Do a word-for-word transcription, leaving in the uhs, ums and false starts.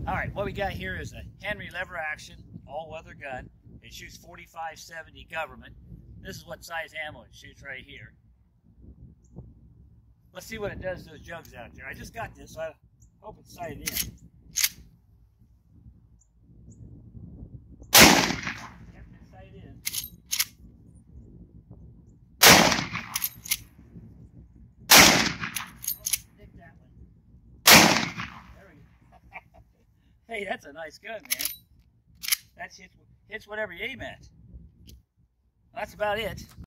All right, what we got here is a Henry lever action all-weather gun. It shoots forty-five seventy government. This is what size ammo it shoots right here. Let's see what it does to those jugs out there. I just got this, so I hope it's sighted in. Yep, it's sighted in. Oh, stick that one. There we go. Hey, that's a nice gun, man. That hits, hits whatever you aim at. That's about it.